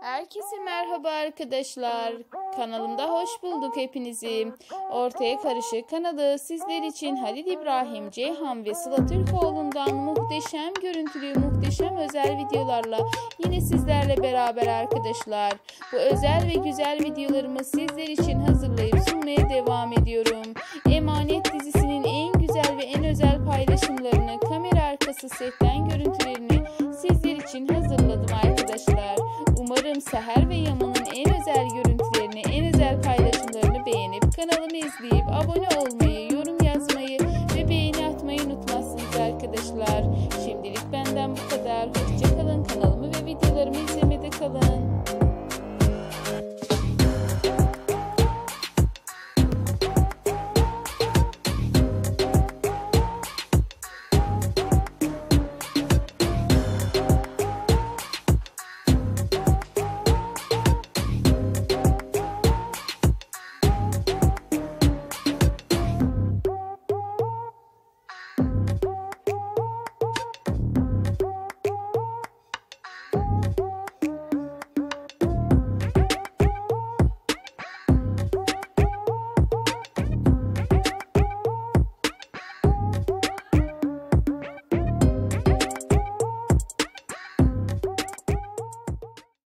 Herkese merhaba arkadaşlar. Kanalımda hoş bulduk hepinizi. Ortaya Karışık kanalı sizler için Halil İbrahim Ceyhan ve Sıla Türkoğlu'ndan muhteşem görüntülü, muhteşem özel videolarla yine sizlerle beraber arkadaşlar. Bu özel ve güzel videolarımı sizler için hazırlayıp sunmaya devam ediyorum. Emanet dizisinin en güzel ve en özel paylaşımlarını, kamera arkası setten görüntülerini sizler için hazırladım arkadaşlar. Umarım Seher ve Yaman'ın en özel görüntülerini, en özel paylaşımlarını beğenip kanalımı izleyip abone olmayı, yorum yazmayı ve beğeni atmayı unutmazsınız arkadaşlar. Şimdilik benden bu kadar. Hoşça kalın, kanalımı ve videolarımı izlemede kalın.